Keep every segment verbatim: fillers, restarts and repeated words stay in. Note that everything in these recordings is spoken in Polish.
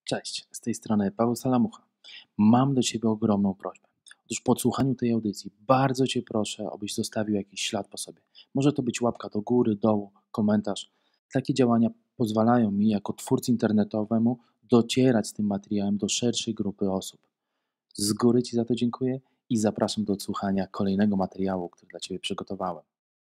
Cześć, z tej strony Paweł Salamucha. Mam do Ciebie ogromną prośbę. Otóż po odsłuchaniu tej audycji bardzo Cię proszę, abyś zostawił jakiś ślad po sobie. Może to być łapka do góry, dołu, komentarz. Takie działania pozwalają mi jako twórcy internetowemu docierać z tym materiałem do szerszej grupy osób. Z góry Ci za to dziękuję i zapraszam do odsłuchania kolejnego materiału, który dla Ciebie przygotowałem.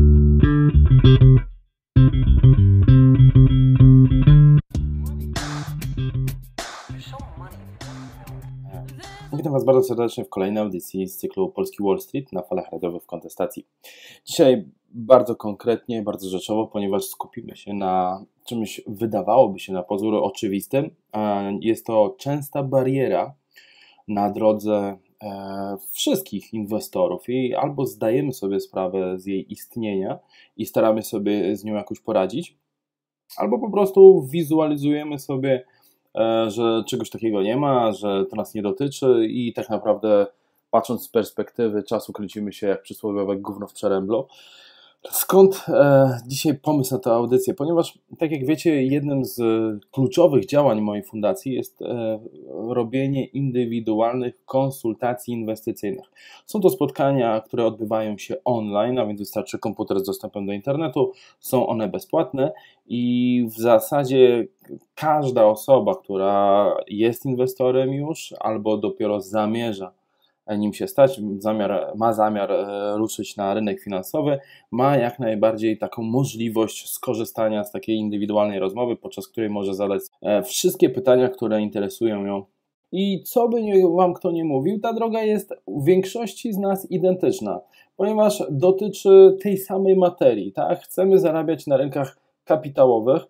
Witam Was bardzo serdecznie w kolejnej audycji z cyklu Polski Wall Street na falach radiowych w kontestacji. Dzisiaj bardzo konkretnie, bardzo rzeczowo, ponieważ skupimy się na czymś wydawałoby się na pozór oczywistym. Jest to częsta bariera na drodze wszystkich inwestorów i albo zdajemy sobie sprawę z jej istnienia i staramy sobie z nią jakoś poradzić, albo po prostu wizualizujemy sobie, że czegoś takiego nie ma, że to nas nie dotyczy i tak naprawdę patrząc z perspektywy czasu kręcimy się jak przysłowiowe gówno w przeręblu. Skąd e, dzisiaj pomysł na tę audycję? Ponieważ, tak jak wiecie, jednym z kluczowych działań mojej fundacji jest e, robienie indywidualnych konsultacji inwestycyjnych. Są to spotkania, które odbywają się online, a więc wystarczy komputer z dostępem do internetu, są one bezpłatne i w zasadzie każda osoba, która jest inwestorem już albo dopiero zamierza nim się stać, zamiar, ma zamiar ruszyć na rynek finansowy, ma jak najbardziej taką możliwość skorzystania z takiej indywidualnej rozmowy, podczas której może zadać wszystkie pytania, które interesują ją. I co by nie, Wam kto nie mówił, ta droga jest u większości z nas identyczna, ponieważ dotyczy tej samej materii. Tak? Chcemy zarabiać na rynkach kapitałowych.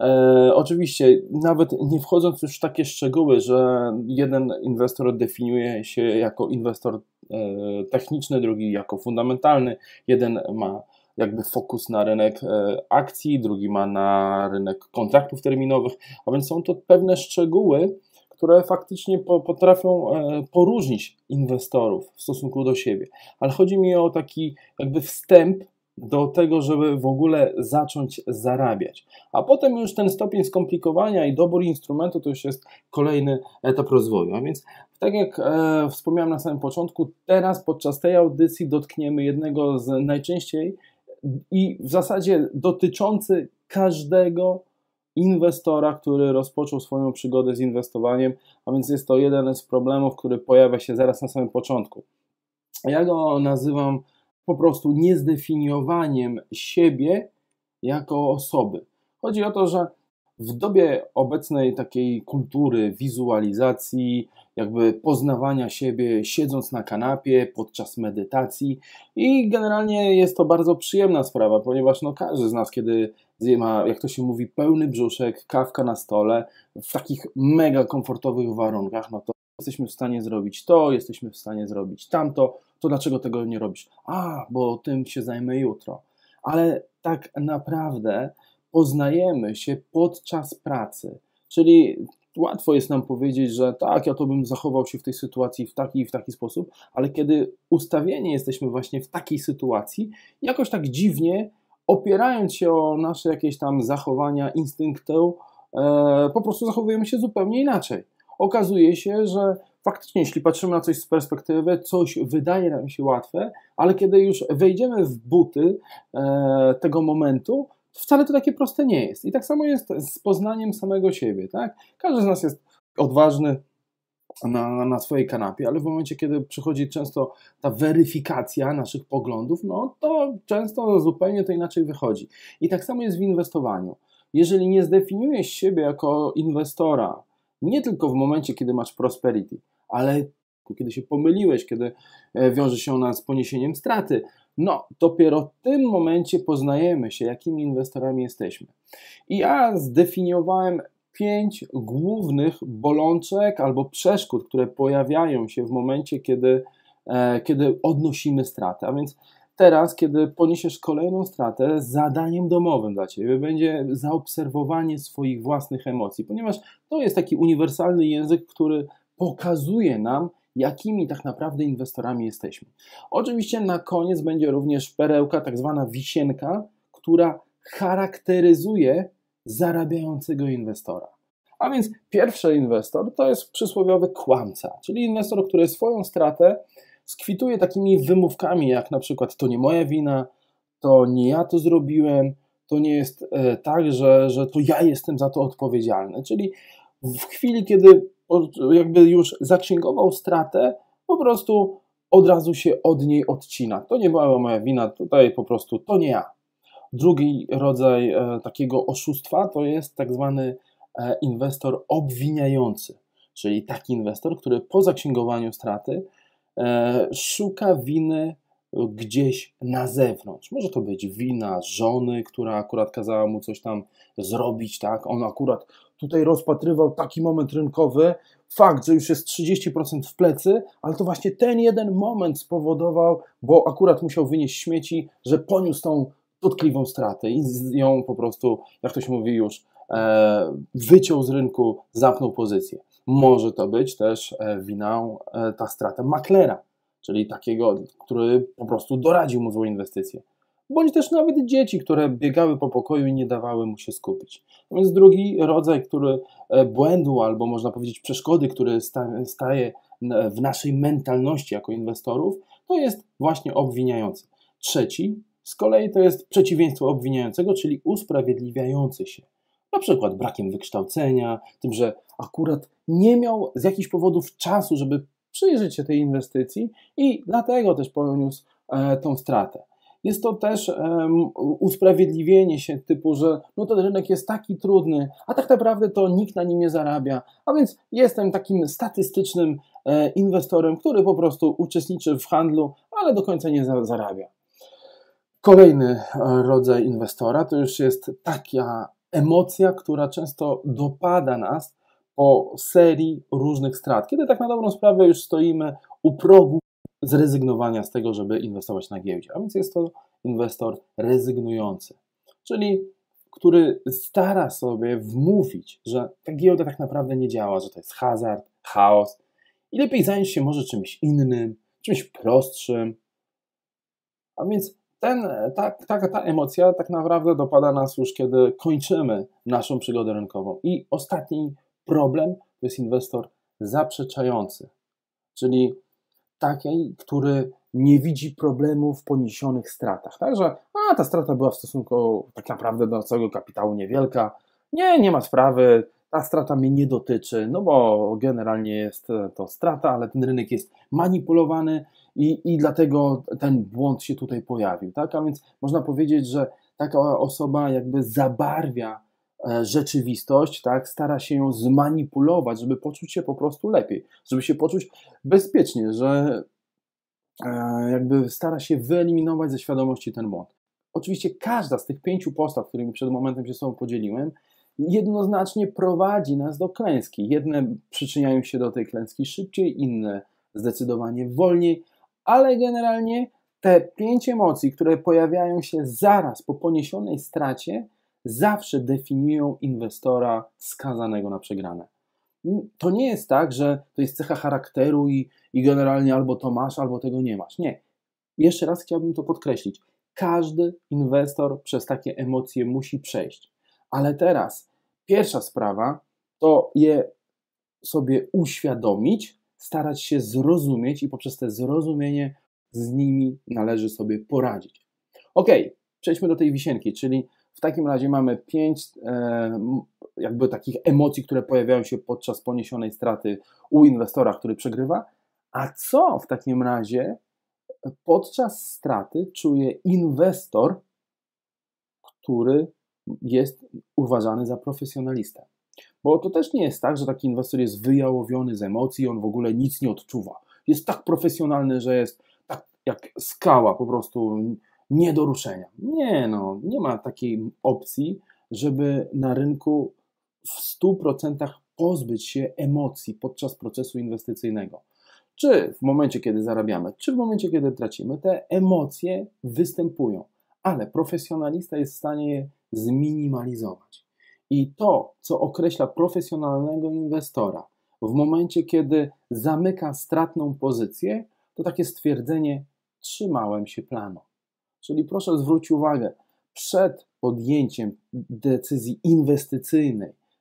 E, oczywiście, nawet nie wchodząc już w takie szczegóły, że jeden inwestor definiuje się jako inwestor e, techniczny, drugi jako fundamentalny, jeden ma jakby fokus na rynek e, akcji, drugi ma na rynek kontraktów terminowych, a więc są to pewne szczegóły, które faktycznie po, potrafią e, poróżnić inwestorów w stosunku do siebie, ale chodzi mi o taki jakby wstęp do tego, żeby w ogóle zacząć zarabiać. A potem już ten stopień skomplikowania i dobór instrumentu to już jest kolejny etap rozwoju. A więc tak jak e, wspomniałem na samym początku, teraz podczas tej audycji dotkniemy jednego z najczęściej i w zasadzie dotyczący każdego inwestora, który rozpoczął swoją przygodę z inwestowaniem, a więc jest to jeden z problemów, który pojawia się zaraz na samym początku. Ja go nazywam po prostu niezdefiniowaniem siebie jako osoby. Chodzi o to, że w dobie obecnej takiej kultury wizualizacji, jakby poznawania siebie siedząc na kanapie podczas medytacji i generalnie jest to bardzo przyjemna sprawa, ponieważ no każdy z nas, kiedy ma, jak to się mówi, pełny brzuszek, kawka na stole, w takich mega komfortowych warunkach, no to jesteśmy w stanie zrobić to, jesteśmy w stanie zrobić tamto, to dlaczego tego nie robisz? A, bo tym się zajmę jutro. Ale tak naprawdę poznajemy się podczas pracy, czyli łatwo jest nam powiedzieć, że tak, ja to bym zachował się w tej sytuacji w taki i w taki sposób, ale kiedy ustawieni jesteśmy właśnie w takiej sytuacji, jakoś tak dziwnie, opierając się o nasze jakieś tam zachowania, instynkty, e, po prostu zachowujemy się zupełnie inaczej. Okazuje się, że faktycznie, jeśli patrzymy na coś z perspektywy, coś wydaje nam się łatwe, ale kiedy już wejdziemy w buty e, tego momentu, to wcale to takie proste nie jest. I tak samo jest z poznaniem samego siebie. Tak? Każdy z nas jest odważny na, na swojej kanapie, ale w momencie, kiedy przychodzi często ta weryfikacja naszych poglądów, no to często zupełnie to inaczej wychodzi. I tak samo jest w inwestowaniu. Jeżeli nie zdefiniujesz siebie jako inwestora, nie tylko w momencie, kiedy masz prosperity, ale kiedy się pomyliłeś, kiedy wiąże się ona z poniesieniem straty, no dopiero w tym momencie poznajemy się, jakimi inwestorami jesteśmy. I ja zdefiniowałem pięć głównych bolączek albo przeszkód, które pojawiają się w momencie, kiedy, kiedy odnosimy stratę. A więc teraz, kiedy poniesiesz kolejną stratę, zadaniem domowym dla Ciebie będzie zaobserwowanie swoich własnych emocji, ponieważ to jest taki uniwersalny język, który pokazuje nam, jakimi tak naprawdę inwestorami jesteśmy. Oczywiście na koniec będzie również perełka, tak zwana wisienka, która charakteryzuje zarabiającego inwestora. A więc pierwszy inwestor to jest przysłowiowy kłamca, czyli inwestor, który swoją stratę skwituje takimi wymówkami, jak na przykład to nie moja wina, to nie ja to zrobiłem, to nie jest e, tak, że, że to ja jestem za to odpowiedzialny. Czyli w chwili, kiedy jakby już zaksięgował stratę, po prostu od razu się od niej odcina. To nie była moja wina, tutaj po prostu to nie ja. Drugi rodzaj e, takiego oszustwa to jest tak zwany e, inwestor obwiniający, czyli taki inwestor, który po zaksięgowaniu straty e, szuka winy gdzieś na zewnątrz. Może to być wina żony, która akurat kazała mu coś tam zrobić, tak? On akurat tutaj rozpatrywał taki moment rynkowy, fakt, że już jest trzydzieści procent w plecy, ale to właśnie ten jeden moment spowodował, bo akurat musiał wynieść śmieci, że poniósł tą dotkliwą stratę i ją po prostu, jak to się mówi już, e, wyciął z rynku, zamknął pozycję. Może to być też e, winą e, ta strata maklera, czyli takiego, który po prostu doradził mu złą inwestycję. Bądź też nawet dzieci, które biegały po pokoju i nie dawały mu się skupić. No więc drugi rodzaj, który błędu, albo można powiedzieć przeszkody, który staje w naszej mentalności jako inwestorów, to jest właśnie obwiniający. Trzeci z kolei to jest przeciwieństwo obwiniającego, czyli usprawiedliwiający się. Na przykład brakiem wykształcenia, tym, że akurat nie miał z jakichś powodów czasu, żeby przyjrzeć się tej inwestycji i dlatego też poniósł e, tą stratę. Jest to też um, usprawiedliwienie się typu, że no ten rynek jest taki trudny, a tak naprawdę to nikt na nim nie zarabia, a więc jestem takim statystycznym e, inwestorem, który po prostu uczestniczy w handlu, ale do końca nie za, zarabia. Kolejny rodzaj inwestora to już jest taka emocja, która często dopada nas po serii różnych strat, kiedy tak na dobrą sprawę już stoimy u progu zrezygnowania z tego, żeby inwestować na giełdzie. A więc jest to inwestor rezygnujący, czyli który stara sobie wmówić, że ta giełda tak naprawdę nie działa, że to jest hazard, chaos i lepiej zająć się może czymś innym, czymś prostszym. A więc ten, ta, ta, ta emocja tak naprawdę dopada nas już, kiedy kończymy naszą przygodę rynkową. I ostatni problem to jest inwestor zaprzeczający, czyli taki, który nie widzi problemu w poniesionych stratach. Także, a ta strata była w stosunku tak naprawdę do całego kapitału niewielka. Nie, nie ma sprawy, ta strata mnie nie dotyczy, no bo generalnie jest to strata, ale ten rynek jest manipulowany i, i dlatego ten błąd się tutaj pojawił. Tak? A więc można powiedzieć, że taka osoba jakby zabarwia rzeczywistość, tak, stara się ją zmanipulować, żeby poczuć się po prostu lepiej, żeby się poczuć bezpiecznie, że e, jakby stara się wyeliminować ze świadomości ten błąd. Oczywiście każda z tych pięciu postaw, którymi przed momentem się z sobą podzieliłem, jednoznacznie prowadzi nas do klęski. Jedne przyczyniają się do tej klęski szybciej, inne zdecydowanie wolniej, ale generalnie te pięć emocji, które pojawiają się zaraz po poniesionej stracie, zawsze definiują inwestora skazanego na przegrane. To nie jest tak, że to jest cecha charakteru i, i generalnie albo to masz, albo tego nie masz. Nie. Jeszcze raz chciałbym to podkreślić. Każdy inwestor przez takie emocje musi przejść. Ale teraz pierwsza sprawa to je sobie uświadomić, starać się zrozumieć i poprzez te zrozumienie z nimi należy sobie poradzić. Ok, przejdźmy do tej wisienki, czyli w takim razie mamy pięć e, jakby takich emocji, które pojawiają się podczas poniesionej straty u inwestora, który przegrywa. A co w takim razie podczas straty czuje inwestor, który jest uważany za profesjonalistę? Bo to też nie jest tak, że taki inwestor jest wyjałowiony z emocji, on w ogóle nic nie odczuwa. Jest tak profesjonalny, że jest tak jak skała, po prostu nie do ruszenia. Nie, no, nie ma takiej opcji, żeby na rynku w stu procentach pozbyć się emocji podczas procesu inwestycyjnego. Czy w momencie, kiedy zarabiamy, czy w momencie, kiedy tracimy, te emocje występują, ale profesjonalista jest w stanie je zminimalizować. I to, co określa profesjonalnego inwestora w momencie, kiedy zamyka stratną pozycję, to takie stwierdzenie: trzymałem się planu. Czyli proszę zwrócić uwagę, przed podjęciem decyzji inwestycyjnej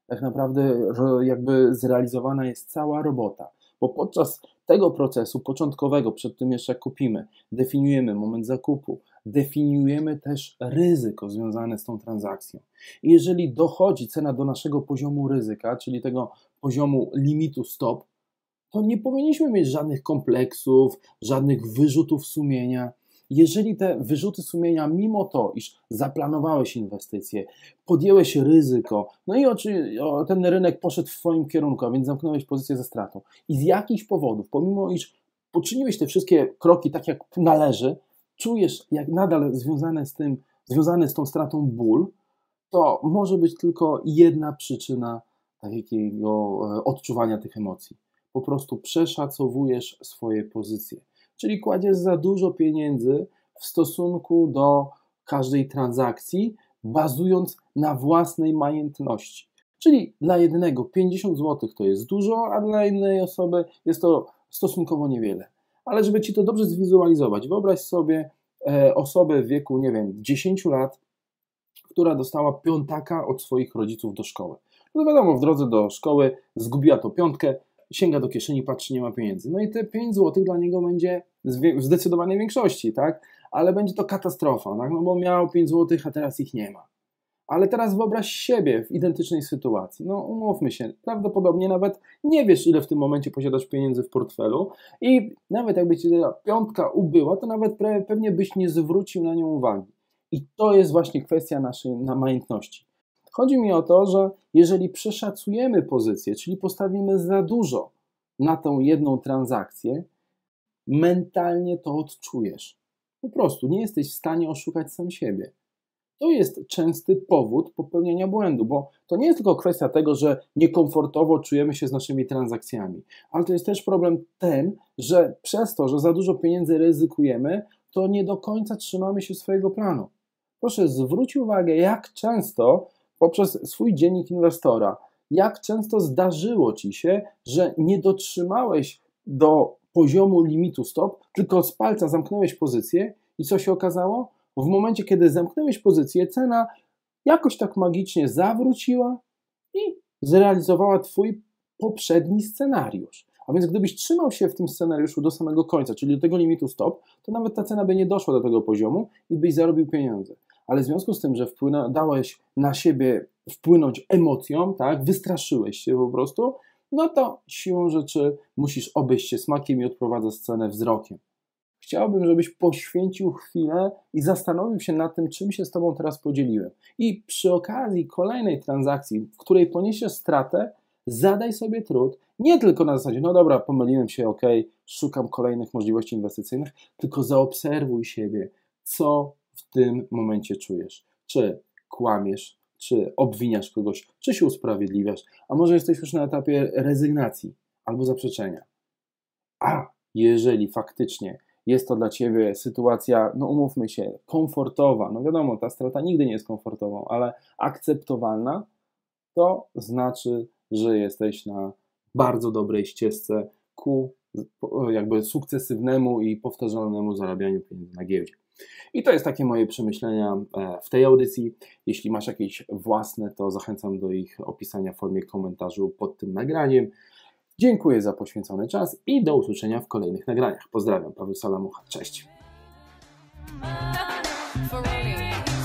tak naprawdę jakby zrealizowana jest cała robota, bo podczas tego procesu początkowego, przed tym jeszcze jak kupimy, definiujemy moment zakupu, definiujemy też ryzyko związane z tą transakcją. I jeżeli dochodzi cena do naszego poziomu ryzyka, czyli tego poziomu limitu stop, to nie powinniśmy mieć żadnych kompleksów, żadnych wyrzutów sumienia. Jeżeli te wyrzuty sumienia, mimo to, iż zaplanowałeś inwestycje, podjęłeś ryzyko, no i oczy, o, ten rynek poszedł w twoim kierunku, a więc zamknąłeś pozycję ze stratą i z jakichś powodów, pomimo iż poczyniłeś te wszystkie kroki tak jak należy, czujesz jak nadal związane z tym, związany z tą stratą ból, to może być tylko jedna przyczyna takiego odczuwania tych emocji. Po prostu przeszacowujesz swoje pozycje. Czyli kładziesz za dużo pieniędzy w stosunku do każdej transakcji, bazując na własnej majętności. Czyli dla jednego pięćdziesiąt złotych to jest dużo, a dla innej osoby jest to stosunkowo niewiele. Ale żeby Ci to dobrze zwizualizować, wyobraź sobie e, osobę w wieku, nie wiem, dziesięć lat, która dostała piątaka od swoich rodziców do szkoły. No wiadomo, w drodze do szkoły zgubiła tą piątkę, sięga do kieszeni, patrzy, nie ma pieniędzy. No i te pięć złotych dla niego będzie w zdecydowanej większości, tak? Ale będzie to katastrofa, tak? No bo miał pięć złotych, a teraz ich nie ma. Ale teraz wyobraź siebie w identycznej sytuacji. No umówmy się, prawdopodobnie nawet nie wiesz, ile w tym momencie posiadasz pieniędzy w portfelu i nawet jakby Ci ta piątka ubyła, to nawet pewnie byś nie zwrócił na nią uwagi. I to jest właśnie kwestia naszej majętności. Chodzi mi o to, że jeżeli przeszacujemy pozycję, czyli postawimy za dużo na tą jedną transakcję, mentalnie to odczujesz. Po prostu nie jesteś w stanie oszukać sam siebie. To jest częsty powód popełnienia błędu, bo to nie jest tylko kwestia tego, że niekomfortowo czujemy się z naszymi transakcjami, ale to jest też problem ten, że przez to, że za dużo pieniędzy ryzykujemy, to nie do końca trzymamy się swojego planu. Proszę zwróć uwagę, jak często poprzez swój dziennik inwestora, jak często zdarzyło Ci się, że nie dotrzymałeś do poziomu limitu stop, tylko z palca zamknąłeś pozycję i co się okazało? W momencie, kiedy zamknąłeś pozycję, cena jakoś tak magicznie zawróciła i zrealizowała Twój poprzedni scenariusz. A więc gdybyś trzymał się w tym scenariuszu do samego końca, czyli do tego limitu stop, to nawet ta cena by nie doszła do tego poziomu i byś zarobił pieniądze. Ale w związku z tym, że wpłynę, dałeś na siebie wpłynąć emocjom, tak, wystraszyłeś się po prostu, no to siłą rzeczy musisz obejść się smakiem i odprowadzać cenę wzrokiem. Chciałbym, żebyś poświęcił chwilę i zastanowił się nad tym, czym się z Tobą teraz podzieliłem. I przy okazji kolejnej transakcji, w której poniesiesz stratę, zadaj sobie trud, nie tylko na zasadzie, no dobra, pomyliłem się, ok, szukam kolejnych możliwości inwestycyjnych, tylko zaobserwuj siebie, co w tym momencie czujesz. Czy kłamiesz, czy obwiniasz kogoś, czy się usprawiedliwiasz, a może jesteś już na etapie rezygnacji albo zaprzeczenia. A jeżeli faktycznie jest to dla Ciebie sytuacja, no umówmy się, komfortowa, no wiadomo, ta strata nigdy nie jest komfortową, ale akceptowalna, to znaczy, że jesteś na bardzo dobrej ścieżce ku jakby sukcesywnemu i powtarzalnemu zarabianiu pieniędzy na giełdzie. I to jest takie moje przemyślenia w tej audycji. Jeśli masz jakieś własne, to zachęcam do ich opisania w formie komentarzu pod tym nagraniem. Dziękuję za poświęcony czas i do usłyszenia w kolejnych nagraniach. Pozdrawiam, Paweł Salamucha. Cześć.